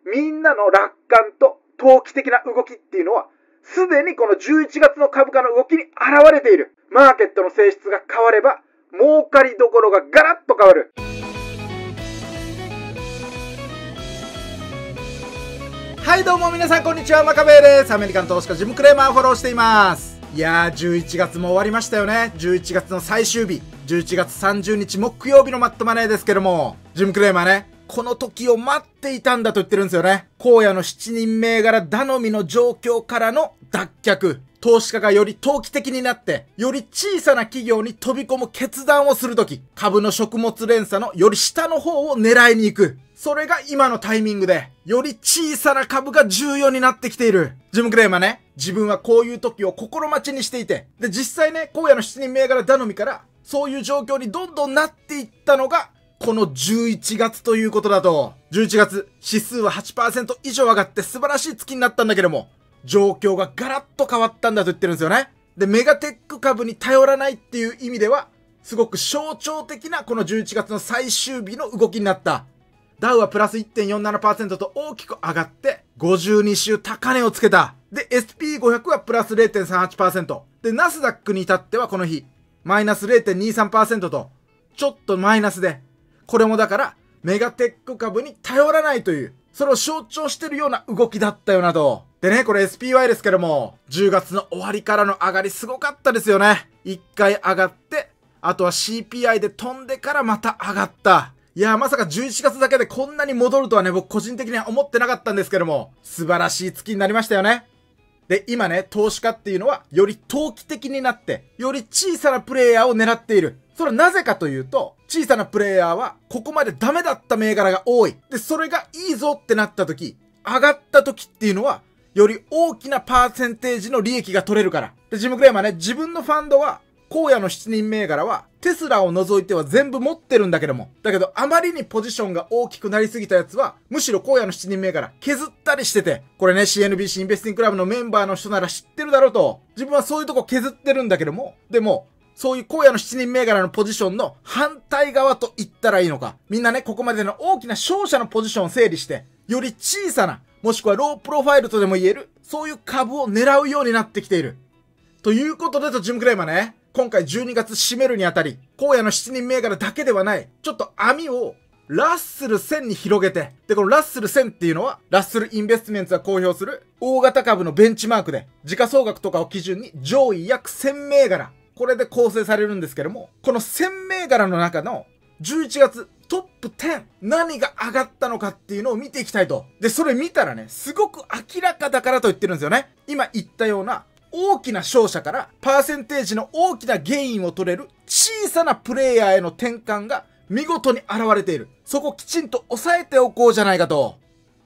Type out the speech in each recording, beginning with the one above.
みんなの楽観と投機的な動きっていうのは、すでにこの11月の株価の動きに現れている。マーケットの性質が変われば、儲かりどころがガラッと変わる。 はいどうも皆さんこんにちは、マカベイです。アメリカン投資家ジム・クレーマーをフォローしています。いやー、11月も終わりましたよね。11月の最終日、11月30日木曜日のマットマネーですけども、ジム・クレーマーね、この時を待っていたんだと言ってるんですよね。荒野の7人銘柄頼みの状況からの脱却。投資家がより投機的になって、より小さな企業に飛び込む決断をするとき、株の食物連鎖のより下の方を狙いに行く。それが今のタイミングで、より小さな株が重要になってきている。ジム・クレーマーね、自分はこういう時を心待ちにしていて、で、実際ね、荒野の7人銘柄頼みから、そういう状況にどんどんなっていったのが、この11月ということだと。11月、指数は 8% 以上上がって素晴らしい月になったんだけども、状況がガラッと変わったんだと言ってるんですよね。で、メガテック株に頼らないっていう意味では、すごく象徴的なこの11月の最終日の動きになった。ダウはプラス 1.47% と大きく上がって、52週高値をつけた。で、SP500 はプラス 0.38%。で、ナスダックに至ってはこの日、マイナス 0.23% と、ちょっとマイナスで、これもだから、メガテック株に頼らないという、それを象徴してるような動きだったよなと。でね、これ SPY ですけども、10月の終わりからの上がりすごかったですよね。1回上がって、あとは CPI で飛んでからまた上がった。いやー、まさか11月だけでこんなに戻るとはね、僕個人的には思ってなかったんですけども、素晴らしい月になりましたよね。で、今ね、投資家っていうのは、より投機的になって、より小さなプレイヤーを狙っている。それはなぜかというと、小さなプレイヤーは、ここまでダメだった銘柄が多い。で、それがいいぞってなった時、上がった時っていうのは、より大きなパーセンテージの利益が取れるから。で、ジム・クレーマーね、自分のファンドは、荒野の7人銘柄は、テスラを除いては全部持ってるんだけども。だけど、あまりにポジションが大きくなりすぎたやつは、むしろ荒野の7人銘柄削ったりしてて、これね、CNBC インベスティングクラブのメンバーの人なら知ってるだろうと。自分はそういうとこ削ってるんだけども、でも、そういう荒野の7人銘柄のポジションの反対側と言ったらいいのか。みんなね、ここまでの大きな勝者のポジションを整理して、より小さな、もしくはロープロファイルとでも言える、そういう株を狙うようになってきている。ということでジム・クレーマーね、今回12月締めるにあたり、荒野の7人銘柄だけではない、ちょっと網をラッスル1000に広げて、で、このラッスル1000っていうのは、ラッスルインベストメンツが公表する大型株のベンチマークで、時価総額とかを基準に上位約1000銘柄、これで構成されるんですけども、この1000銘柄の中の11月トップ10、何が上がったのかっていうのを見ていきたいと。で、それ見たらね、すごく明らかだからと言ってるんですよね。今言ったような大きな勝者からパーセンテージの大きなゲインを取れる小さなプレイヤーへの転換が見事に現れている。そこをきちんと押さえておこうじゃないかと。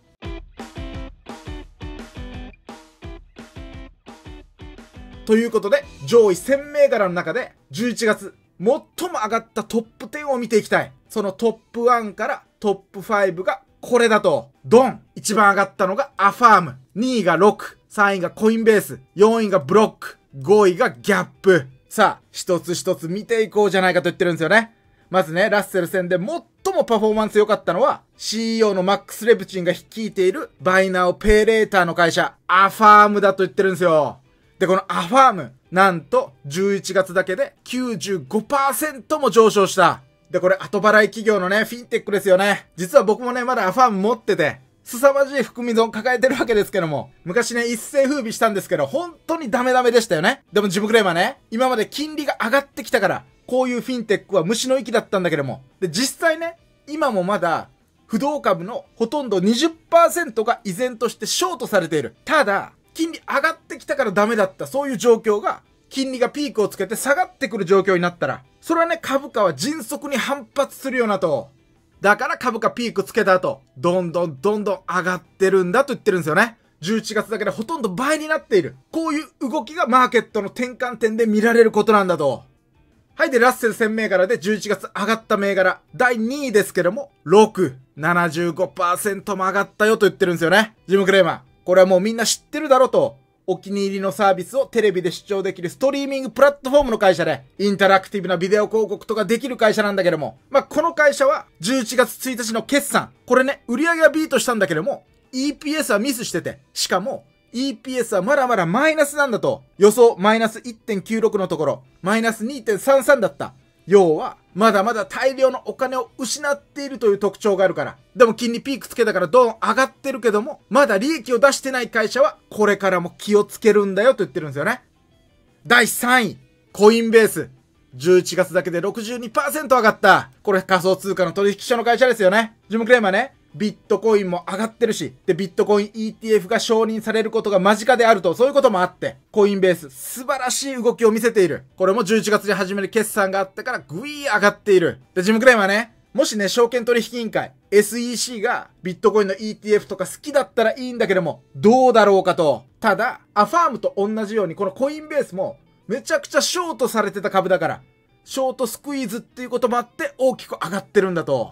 ということで、上位1000銘柄の中で11月最も上がったトップ10を見ていきたい。そのトップ1からトップ5がこれだと。ドン！一番上がったのがアファーム。2位がロック。3位がコインベース。4位がブロック。5位がギャップ。さあ、一つ一つ見ていこうじゃないかと言ってるんですよね。まずね、ラッセル戦で最もパフォーマンス良かったのは CEO のマックス・レプチンが率いているバイナーペイレーターの会社アファームだと言ってるんですよ。で、このアファーム、なんと11月だけで 95% も上昇した。で、これ後払い企業のね、フィンテックですよね。実は僕もね、まだアファーム持ってて、凄まじい含み損抱えてるわけですけども、昔ね、一世風靡したんですけど、本当にダメでしたよね。でもジム・クレーマーね、今まで金利が上がってきたから、こういうフィンテックは虫の息だったんだけども。で、実際ね、今もまだ、不動株のほとんど 20% が依然としてショートされている。ただ、金利上がってきたからダメだった、そういう状況が、金利がピークをつけて下がってくる状況になったら、それはね、株価は迅速に反発するよなと。だから株価ピークつけた後、どんどん上がってるんだと言ってるんですよね。11月だけでほとんど倍になっている。こういう動きがマーケットの転換点で見られることなんだと。はい。で、ラッセル1000銘柄で11月上がった銘柄、第2位ですけども、6、75% も上がったよと言ってるんですよね。ジム・クレーマー。これはもうみんな知ってるだろうと。お気に入りのサービスをテレビで視聴できるストリーミングプラットフォームの会社で、インタラクティブなビデオ広告とかできる会社なんだけども、この会社は11月1日の決算、これね、売上はビートしたんだけども、 EPS はミスしてて、しかも EPS はまだまだマイナスなんだと。予想マイナス 1.96 のところ、マイナス 2.33 だった。要は、まだまだ大量のお金を失っているという特徴があるから。でも金利ピークつけたからどんどん上がってるけども、まだ利益を出してない会社は、これからも気をつけるんだよと言ってるんですよね。第3位、コインベース。11月だけで 62% 上がった。これ仮想通貨の取引所の会社ですよね。ジムクレーマーね。ビットコインも上がってるし、で、ビットコイン ETF が承認されることが間近であると、そういうこともあって、コインベース素晴らしい動きを見せている。これも11月に始める決算があってからグイー上がっている。で、ジムクレーマーね。もしね、証券取引委員会、SEC がビットコインの ETF とか好きだったらいいんだけども、どうだろうかと。ただ、アファームと同じように、このコインベースも、めちゃくちゃショートされてた株だから、ショートスクイーズっていうこともあって大きく上がってるんだと。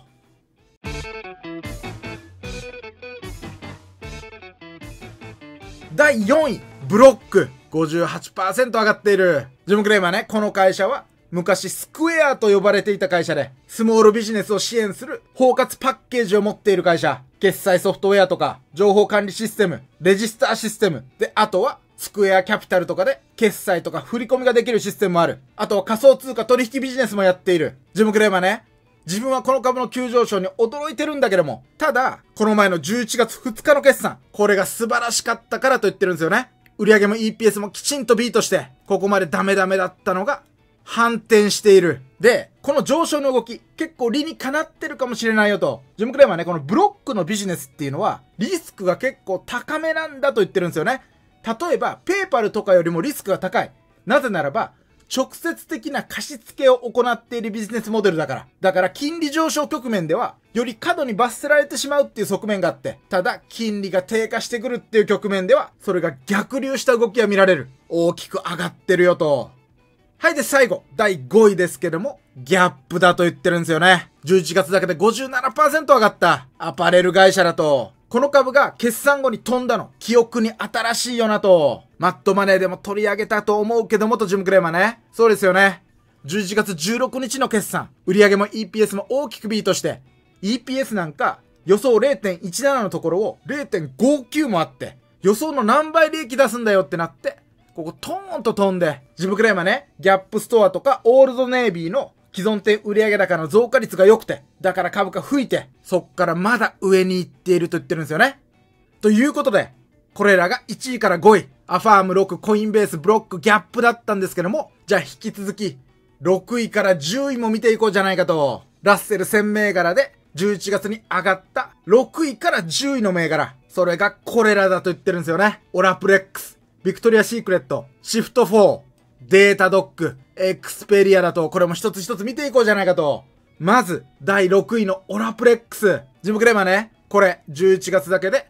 第4位、ブロック。58% 上がっている。ジムクレーマーね、この会社は昔スクエアと呼ばれていた会社で、スモールビジネスを支援する包括パッケージを持っている会社。決済ソフトウェアとか、情報管理システム、レジスターシステム。で、あとは、スクエアキャピタルとかで決済とか振り込みができるシステムもある。あとは仮想通貨取引ビジネスもやっている。ジムクレーマーね。自分はこの株の急上昇に驚いてるんだけども、ただ、この前の11月2日の決算、これが素晴らしかったからと言ってるんですよね。売上も EPS もきちんとビートして、ここまでダメだったのが、反転している。で、この上昇の動き、結構理にかなってるかもしれないよと。ジムクレーマーね、このブロックのビジネスっていうのは、リスクが結構高めなんだと言ってるんですよね。例えば、ペーパルとかよりもリスクが高い。なぜならば、直接的な貸し付けを行っているビジネスモデルだから。だから金利上昇局面では、より過度に罰せられてしまうっていう側面があって、ただ金利が低下してくるっていう局面では、それが逆流した動きが見られる。大きく上がってるよと。はい、で最後、第5位ですけども、ギャップだと言ってるんですよね。11月だけで 57% 上がった。アパレル会社だと。この株が決算後に飛んだの、記憶に新しいよなと。マットマネーでも取り上げたと思うけどもとジムクレーマーね。そうですよね。11月16日の決算、売上も EPS も大きくビートして、EPS なんか予想 0.17 のところを 0.59 もあって、予想の何倍利益出すんだよってなって、ここトーンと飛んで、ジムクレーマーね、ギャップストアとかオールドネイビーの既存店売上高の増加率が良くて、だから株価吹いて、そっからまだ上に行っていると言ってるんですよね。ということで、これらが1位から5位、アファーム6、コインベース、ブロック、ギャップだったんですけども、じゃあ引き続き、6位から10位も見ていこうじゃないかと。ラッセル1000銘柄で、11月に上がった6位から10位の銘柄。それがこれらだと言ってるんですよね。オラプレックス、ビクトリアシークレット、シフト4、データドック、エクスペリアだと、これも一つ一つ見ていこうじゃないかと。まず、第6位のオラプレックス。ジムクレーマーね、これ、11月だけで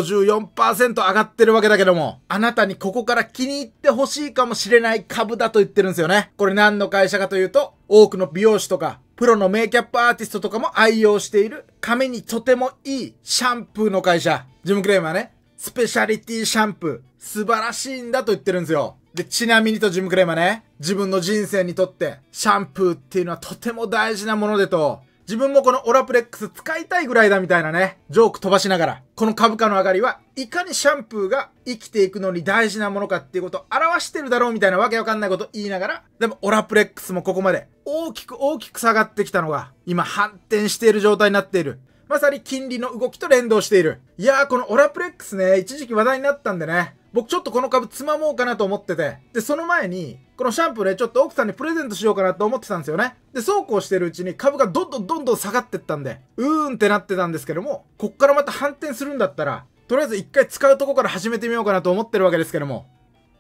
54% 上がってるわけだけども、あなたにここから気に入ってほしいかもしれない株だと言ってるんですよね。これ何の会社かというと、多くの美容師とか、プロのメイキャップアーティストとかも愛用している、髪にとてもいいシャンプーの会社。ジムクレーマーね、スペシャリティシャンプー、素晴らしいんだと言ってるんですよ。で、ちなみにとジムクレーマーね、自分の人生にとってシャンプーっていうのはとても大事なものでと、自分もこのオラプレックス使いたいぐらいだみたいなね、ジョーク飛ばしながら、この株価の上がりはいかにシャンプーが生きていくのに大事なものかっていうことを表してるだろうみたいなわけわかんないこと言いながら、でもオラプレックスもここまで大きく下がってきたのが、今反転している状態になっている。まさに金利の動きと連動している。いやー、このオラプレックスね、一時期話題になったんでね、僕ちょっとこの株つまもうかなと思ってて、で、その前に、このシャンプーね、ちょっと奥さんにプレゼントしようかなと思ってたんですよね。で、そうこうしてるうちに株がどんどん下がってったんで、ってなってたんですけども、こっからまた反転するんだったら、とりあえず一回使うとこから始めてみようかなと思ってるわけですけども。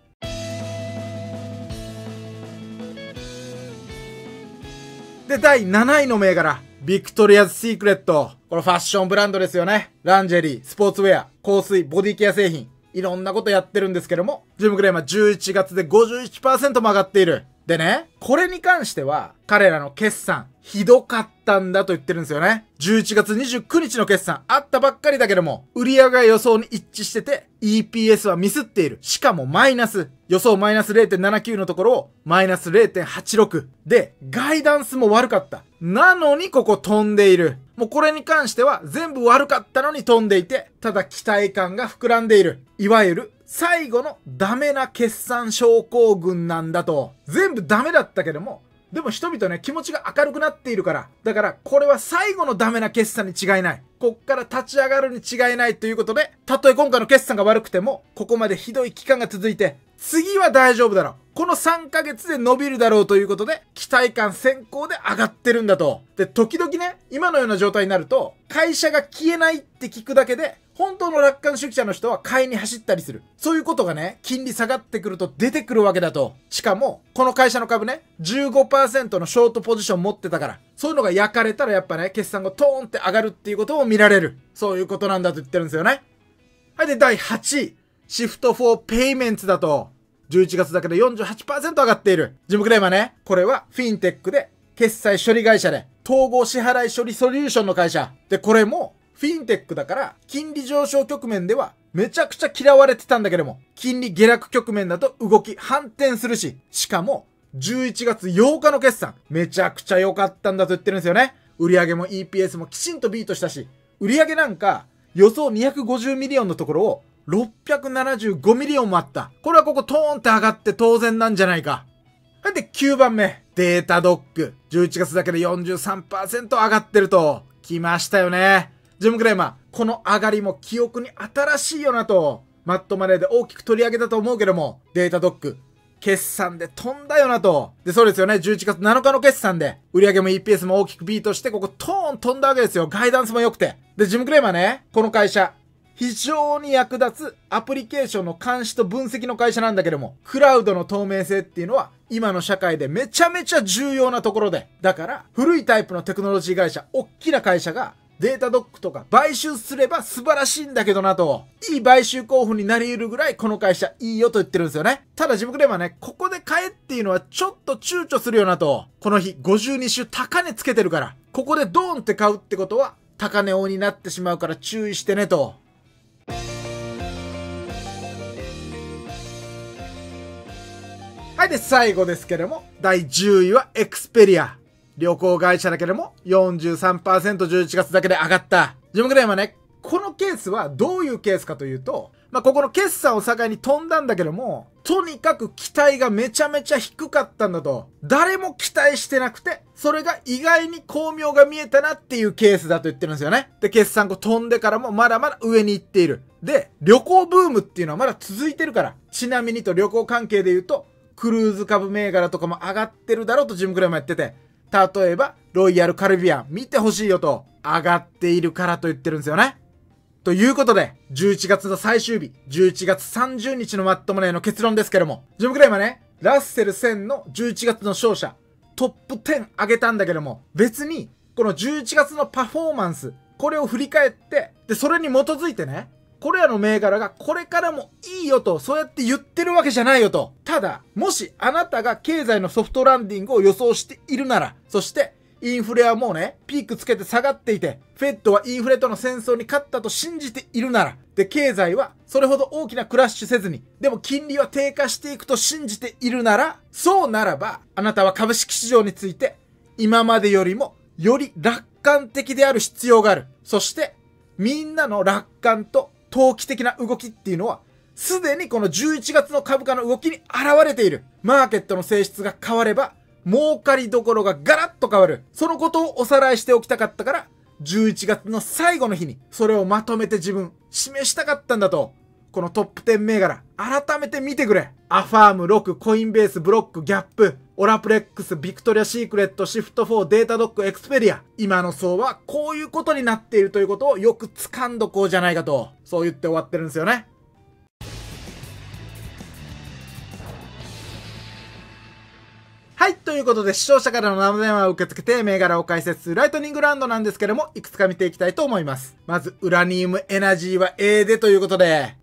で、第7位の銘柄。ビクトリアズ・シークレット。これファッションブランドですよね。ランジェリー、スポーツウェア、香水、ボディケア製品。いろんなことやってるんですけども、ジムクレーマー11月で 51% も上がっている。 でね、これに関しては、彼らの決算、ひどかったんだと言ってるんですよね。11月29日の決算、あったばっかりだけども、売上が予想に一致してて、EPS はミスっている。しかもマイナス。予想マイナス 0.79 のところを、マイナス 0.86。で、ガイダンスも悪かった。なのにここ飛んでいる。もうこれに関しては、全部悪かったのに飛んでいて、ただ期待感が膨らんでいる。いわゆる、最後のダメな決算症候群なんだと。全部ダメだったけども、でも人々ね、気持ちが明るくなっているから。だから、これは最後のダメな決算に違いない。こっから立ち上がるに違いないということで、たとえ今回の決算が悪くても、ここまでひどい期間が続いて、次は大丈夫だろう。この3ヶ月で伸びるだろうということで、期待感先行で上がってるんだと。で、時々ね、今のような状態になると、会社が消えないって聞くだけで、本当の楽観主義者の人は買いに走ったりする。そういうことがね、金利下がってくると出てくるわけだと。しかも、この会社の株ね、15% のショートポジション持ってたから、そういうのが焼かれたらやっぱね、決算がトーンって上がるっていうことを見られる。そういうことなんだと言ってるんですよね。はい、で、第8位。シフト4ペイメンツだと、11月だけで 48% 上がっている。ジムクレーマーね、これはフィンテックで、決済処理会社で、統合支払い処理ソリューションの会社。で、これも、フィンテックだから、金利上昇局面では、めちゃくちゃ嫌われてたんだけども、金利下落局面だと動き反転するし、しかも、11月8日の決算、めちゃくちゃ良かったんだと言ってるんですよね。売上も EPS もきちんとビートしたし、売上なんか、予想250ミリオンのところを、675ミリオンもあった。これはここトーンって上がって当然なんじゃないか。はい。で、9番目。データドック。11月だけで 43% 上がってると。来ましたよね。ジムクレーマー。この上がりも記憶に新しいよなと。マットマネーで大きく取り上げたと思うけども。データドック。決算で飛んだよなと。で、そうですよね。11月7日の決算で。売上も EPS も大きくビートして、ここトーン飛んだわけですよ。ガイダンスも良くて。で、ジムクレーマーね。この会社。非常に役立つアプリケーションの監視と分析の会社なんだけども、クラウドの透明性っていうのは今の社会でめちゃめちゃ重要なところで、だから古いタイプのテクノロジー会社、大きな会社がデータドックとか買収すれば素晴らしいんだけどなと、いい買収候補になり得るぐらいこの会社いいよと言ってるんですよね。ただジムクレーマーね、ここで買えっていうのはちょっと躊躇するよなと、この日52週高値つけてるから、ここでドーンって買うってことは高値王になってしまうから注意してねと。はい。で、最後ですけども、第10位はエクスペリア。旅行会社だけども、43% 11月だけで上がった。ジムクレーマーね、このケースはどういうケースかというと、ここの決算を境に飛んだんだけども、とにかく期待がめちゃめちゃ低かったんだと。誰も期待してなくて、それが意外に巧妙が見えたなっていうケースだと言ってるんですよね。で、決算後飛んでからもまだまだ上に行っている。で、旅行ブームっていうのはまだ続いてるから。ちなみにと旅行関係で言うと、クルーズ株銘柄とかも上がってるだろうとジムクレーマーやってて、例えばロイヤルカリビアン見てほしいよと、上がっているからと言ってるんですよね。ということで、11月の最終日、11月30日のマットマネーの結論ですけども、ジムクレーマーね、ラッセル1000の11月の勝者、トップ10上げたんだけども、別に、この11月のパフォーマンス、これを振り返って、で、それに基づいてね、これらの銘柄がこれからもいいよと、そうやって言ってるわけじゃないよと。ただ、もしあなたが経済のソフトランディングを予想しているなら、そして、インフレはもうね、ピークつけて下がっていて、フェットはインフレとの戦争に勝ったと信じているなら、で、経済はそれほど大きなクラッシュせずに、でも金利は低下していくと信じているなら、そうならば、あなたは株式市場について、今までよりも、より楽観的である必要がある。そして、みんなの楽観と投機的な動きっていうのは、すでにこの11月の株価の動きに現れている。マーケットの性質が変われば、儲かりどころがガラッと変わる。そのことをおさらいしておきたかったから、11月の最後の日に、それをまとめて自分、示したかったんだと。このトップ10銘柄、改めて見てくれ。アファーム、6、コインベース、ブロック、ギャップ、オラプレックス、ビクトリアシークレット、シフト4、データドック、エクスペリア。今の層はこういうことになっているということをよく掴んどこうじゃないかと。そう言って終わってるんですよね。はい。ということで、視聴者からの生電話を受け付けて、銘柄を解説するライトニングラウンドなんですけども、いくつか見ていきたいと思います。まず、ウラニウムエナジーは A でということで、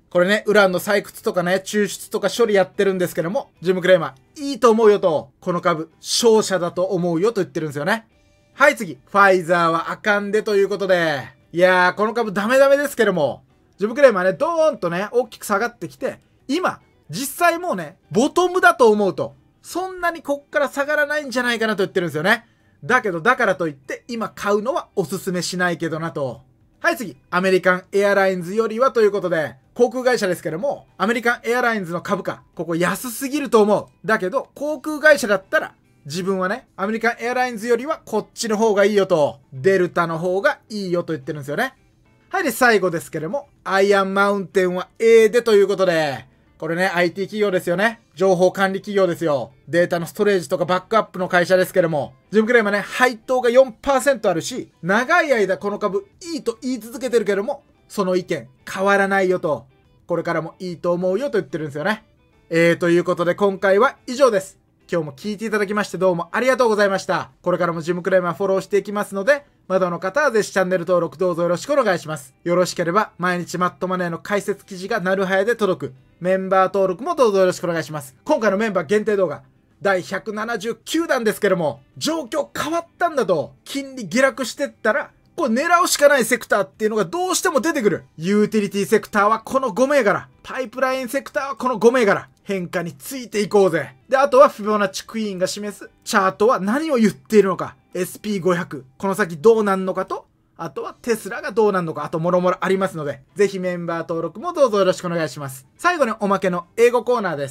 これね、ウランの採掘とかね、抽出とか処理やってるんですけども、ジム・クレイマー、いいと思うよと、この株、勝者だと思うよと言ってるんですよね。はい、次。ファイザーはあかんでということで、いやー、この株ダメですけども、ジム・クレイマーね、ドーンとね、大きく下がってきて、今、実際もうね、ボトムだと思うと、そんなにこっから下がらないんじゃないかなと言ってるんですよね。だけど、だからといって、今買うのはおすすめしないけどなと。はい、次。アメリカンエアラインズよりはということで、航空会社ですけども、アメリカンエアラインズの株価、ここ安すぎると思う。だけど、航空会社だったら、自分はね、アメリカンエアラインズよりはこっちの方がいいよと、デルタの方がいいよと言ってるんですよね。はい、で、最後ですけども、アイアンマウンテンは A でということで、これね、IT 企業ですよね。情報管理企業ですよ。データのストレージとかバックアップの会社ですけども、ジムクレイマーね、配当が 4% あるし、長い間この株いいと言い続けてるけども、その意見変わらないよと、これからもいいと思うよと言ってるんですよね。ということで今回は以上です。今日も聞いていただきましてどうもありがとうございました。これからもジムクレイマーフォローしていきますので、まだの方はぜひチャンネル登録どうぞよろしくお願いします。よろしければ毎日マットマネーの解説記事がなるはやで届く。メンバー登録もどうぞよろしくお願いします。今回のメンバー限定動画、第179弾ですけども、状況変わったんだと、金利下落してったら、これ狙うしかないセクターっていうのがどうしても出てくる。ユーティリティセクターはこの5銘柄。パイプラインセクターはこの5銘柄。変化についていこうぜ。で、あとはフィボナッチクイーンが示すチャートは何を言っているのか。SP500。この先どうなんのかと、あとはテスラがどうなんのか、あともろもろありますので、ぜひメンバー登録もどうぞよろしくお願いします。最後におまけの英語コーナーです。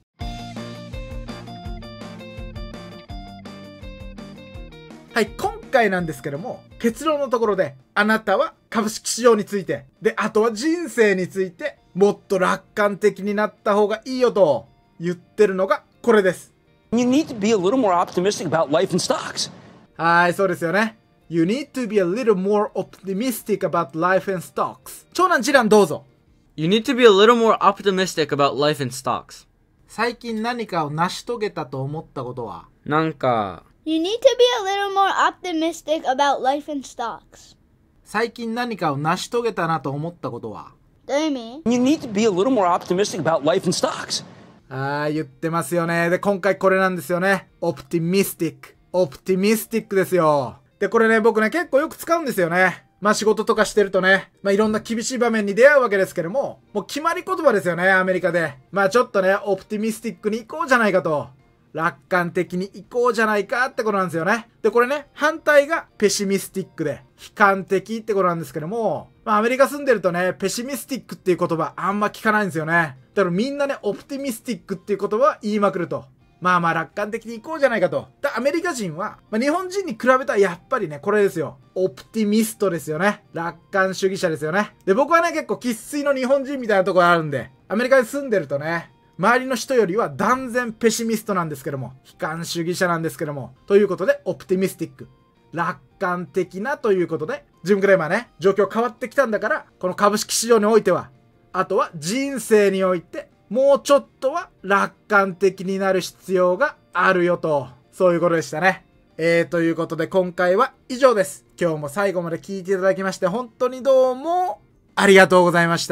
はい、今回なんですけども、結論のところで、あなたは株式市場について、で、あとは人生について、もっと楽観的になった方がいいよと言ってるのがこれです。 You need to be a little more optimistic about life and stocks. はい、そうですよね。You need to be a little more optimistic about life and stocks. 長男次男どうぞ。 You need to be a little more optimistic about life and stocks. 最近何かを成し遂げたと思ったことは？ なんか、 You need to be a little more optimistic about life and stocks. 最近何かを成し遂げたなと思ったことは？ どういう意味？ You need to be a little more optimistic about life and stocks. 言ってますよね。で、今回これなんですよね。optimistic。optimistic ですよ。で、これね、僕ね、結構よく使うんですよね。まあ仕事とかしてるとね、まあいろんな厳しい場面に出会うわけですけども、もう決まり言葉ですよね、アメリカで。まあちょっとね、オプティミスティックに行こうじゃないかと。楽観的に行こうじゃないかってことなんですよね。で、これね、反対がペシミスティックで、悲観的ってことなんですけども、まあアメリカ住んでるとね、ペシミスティックっていう言葉あんま聞かないんですよね。だからみんなね、オプティミスティックっていう言葉は言いまくると。まあ楽観的に行こうじゃないかと。で、アメリカ人は、まあ、日本人に比べたらやっぱりね、これですよ。オプティミストですよね。楽観主義者ですよね。で、僕はね、結構生粋の日本人みたいなところあるんで、アメリカに住んでるとね、周りの人よりは断然ペシミストなんですけども、悲観主義者なんですけども、ということで、オプティミスティック。楽観的なということで、ジム・クレイマーね、状況変わってきたんだから、この株式市場においては、あとは人生において、もうちょっとは楽観的になる必要があるよと、そういうことでしたね。ということで今回は以上です。今日も最後まで聞いていただきまして本当にどうもありがとうございました。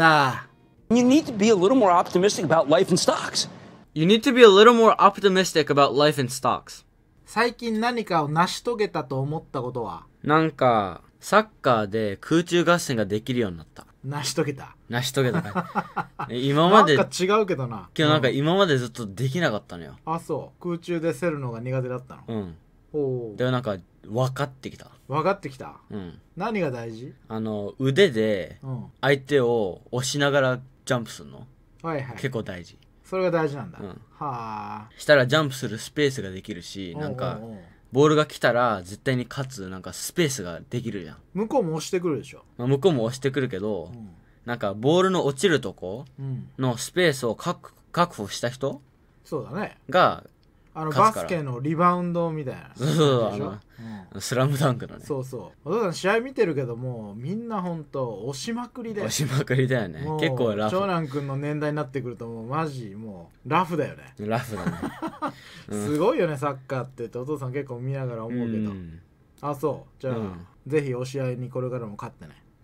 You need to be a little more optimistic about life and stocks. You need to be a little more optimistic about life and stocks. 最近何かを成し遂げたと思ったことは？ なんか、サッカーで空中合戦ができるようになった。 成し遂げた。 成し遂げたかい。今まで、 なんか違うけどな。 今日なんか今までずっとできなかったのよ。 あ、そう。空中で競るのが苦手だったの。 うん。 おでもなんか、分かってきた。 分かってきた。 うん。 何が大事？ 腕でうん。 相手を押しながらジャンプするの。 はいはい。 結構大事。 それが大事なんだ。 うん。 はあ。 したらジャンプするスペースができるし、なんか、 おうおうおうボールが来たら絶対に勝つ、なんかスペースができるじゃん。 向こうも押してくるでしょ。 まあ、向こうも押してくるけど、なんかボールの落ちるとこうん。 のスペースを確保した人そうだね。 が、 バ勝つからスケのリバウンドみたいな。 そうそうでしょスラムダンクのね。 そうそう。お父さん試合見てるけども、みんなほんと押しまくりで。 押しまくりだよね。 もう結構ラフ。 長男くんの年代になってくるともうマジもうラフだよね。 ラフだね。 すごいよね、サッカーってお父さん結構見ながら思うけど。 ん。 あ、そう。じゃあ、 うんぜひ押し合いにこれからも勝ってね。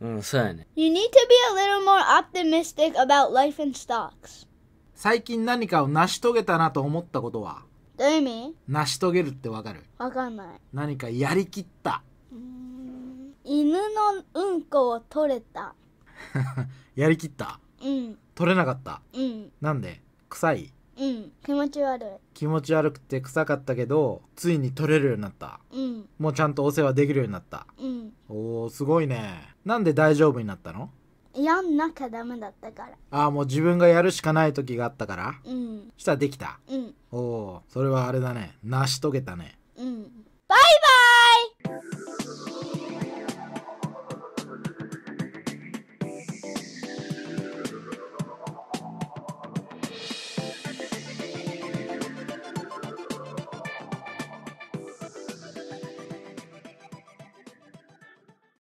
うん、そうやね。 You need to be a little more optimistic about life in stocks. 最近何かを成し遂げたなと思ったことは？ どういう意味？ 成し遂げるってわかる？ わかんない。 何かやりきった。 犬のうんこを取れた。 やりきった。 うん。 取れなかった。 うん。 なんで？臭い？ うん。気持ち悪い。 気持ち悪くて臭かったけど、ついに取れるようになった。 うん。 もうちゃんとお世話できるようになった。 うん。 おー、すごいね。なんで大丈夫になったの？ やんなきゃダメだったから。 ああ、もう自分がやるしかない時があったから。 うん。 したらできた。 うん。 おー、それはあれだね。成し遂げたね。